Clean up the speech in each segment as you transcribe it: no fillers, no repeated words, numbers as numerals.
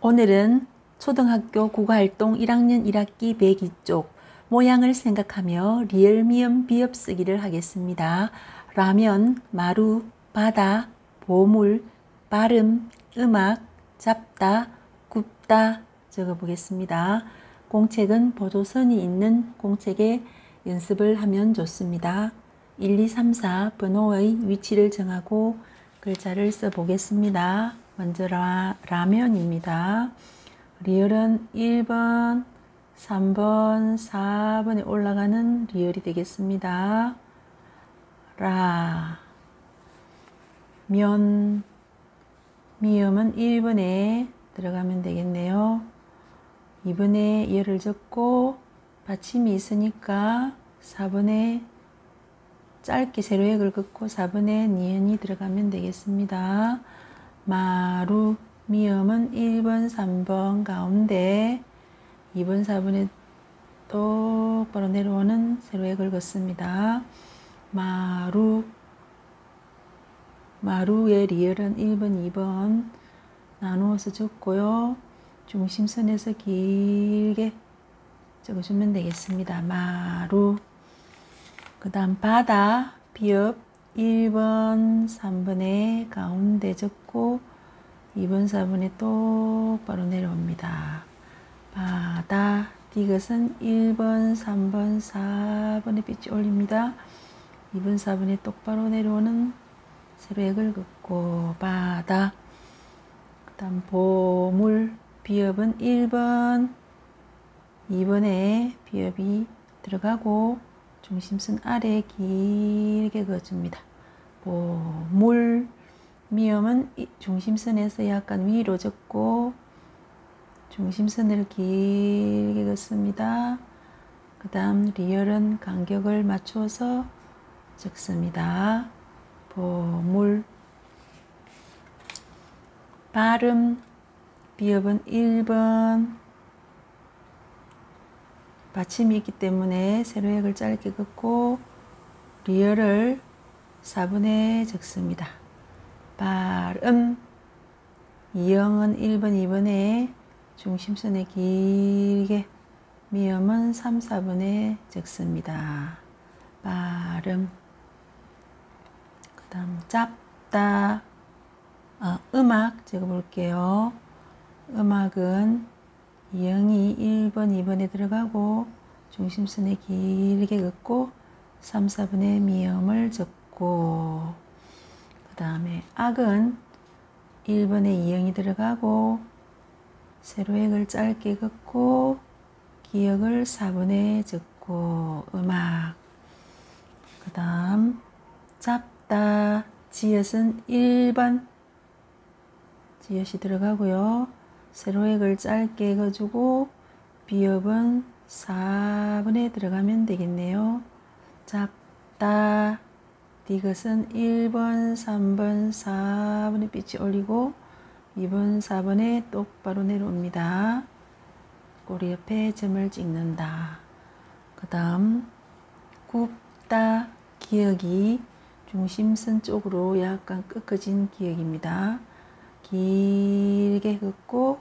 오늘은 초등학교 국어활동 1학년 1학기 102쪽 모양을 생각하며 리을 미음 비읍 쓰기를 하겠습니다. 라면, 마루, 바다, 보물, 발음, 음악, 잡다, 굽다 적어보겠습니다. 공책은 보조선이 있는 공책에 연습을 하면 좋습니다. 1, 2, 3, 4 번호의 위치를 정하고 글자를 써보겠습니다. 먼저 라면입니다. 리을은 1번, 3번, 4번에 올라가는 리을이 되겠습니다. 면, 미음은 1번에 들어가면 되겠네요. 2번에 열을 적고 받침이 있으니까 4번에 짧게 세로획을 긋고 4번에 니은이 들어가면 되겠습니다. 마루, 미음은 1번, 3번 가운데 2번, 4번에 똑바로 내려오는 세로획을 긋습니다. 마루의 리을은 1번, 2번 나누어서 적고요. 중심선에서 길게 적어주면 되겠습니다. 마루. 그 다음 바다, 비읍 1번, 3번에 가운데 적고 2번, 4번에 똑바로 내려옵니다. 바다, 디귿은 1번, 3번, 4번에 빛이 올립니다. 2번, 4번에 똑바로 내려오는 세로획을 긋고 바다. 그 다음 보물, 비읍은 1번, 2번에 비읍이 들어가고 중심선 아래 길게 그어줍니다. 보물, 미음은 중심선에서 약간 위로 적고 중심선을 길게 긋습니다. 그 다음 리을은 간격을 맞추어서 적습니다. 보물. 발음, 비읍은 1번, 받침이 있기 때문에 세로획을 짧게 긋고 리을을 4번에 적습니다. 발음, 이영은 1번, 2번에 중심선에 길게, 미음은 3, 4번에 적습니다. 발음. 그 다음 잡다, 음악 적어볼게요. 음악은 이영이 1번, 2번에 들어가고 중심선에 길게 긋고 3, 4번에 미음을 적고 그 다음에 악은 1번에 이영이 들어가고 세로획을 짧게 긋고 기역을 4번에 적고 음악. 그 다음 잡다, 지읒은 1번 지읒이 들어가고요. 세로획을 짧게 그어주고 비읍은 4번에 들어가면 되겠네요. 잡다, 디귿은 1번, 3번, 4번에 빛이 올리고 2번, 4번에 똑바로 내려옵니다. 꼬리 옆에 점을 찍는다. 그 다음 굽다, 기역이 중심선 쪽으로 약간 꺾어진 기역입니다. 길게 긋고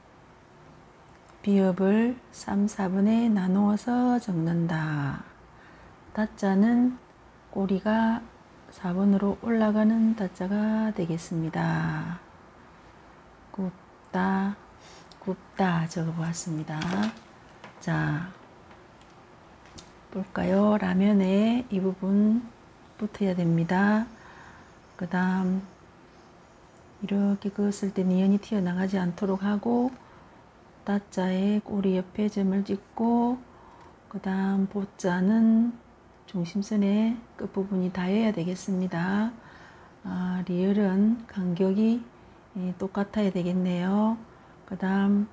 비읍을 3, 4번에 나누어서 적는다. 다자는 꼬리가 4번으로 올라가는 다자가 되겠습니다. 굽다, 굽다 적어보았습니다. 자, 볼까요? 라면에 이 부분 붙어야 됩니다. 그 다음 이렇게 그었을 때 니은이 튀어나가지 않도록 하고 다자의 꼬리 옆에 점을 찍고 그 다음 보자는 중심선의 끝부분이 닿아야 되겠습니다. 리을은 간격이 똑같아야 되겠네요. 그 다음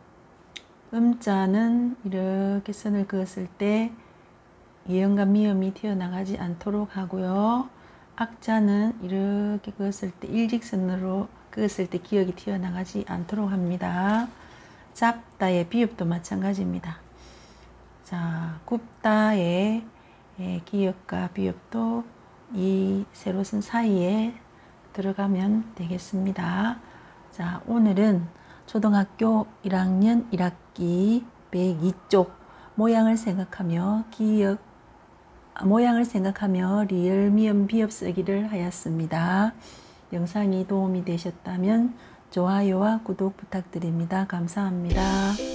음자는 이렇게 선을 그었을 때 이음과 미음이 튀어나가지 않도록 하고요. 악자는 이렇게 그었을 때 일직선으로 그었을 때 기역이 튀어나가지 않도록 합니다. 잡다의 비읍도 마찬가지입니다. 자, 굽다의 기역과 비읍도 이 세로선 사이에 들어가면 되겠습니다. 자, 오늘은 초등학교 1학년 1학기 102쪽 모양을 생각하며 리을 미음 비읍 쓰기를 하였습니다. 영상이 도움이 되셨다면 좋아요와 구독 부탁드립니다. 감사합니다.